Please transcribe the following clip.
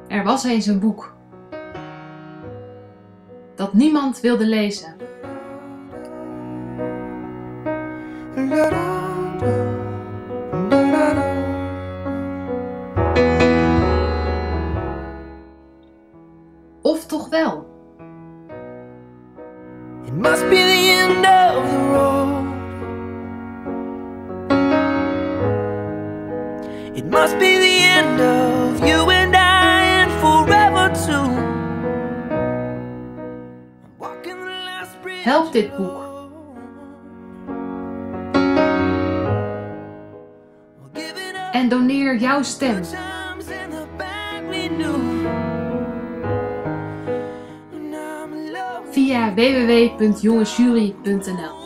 Er was eens een boek dat niemand wilde lezen. Of toch wel? It must be the end of the road. It must be the end of you and I and forever too. Walking the last bridge. Help dit boek. En doneer jouw stem. Via www.jongejury.nl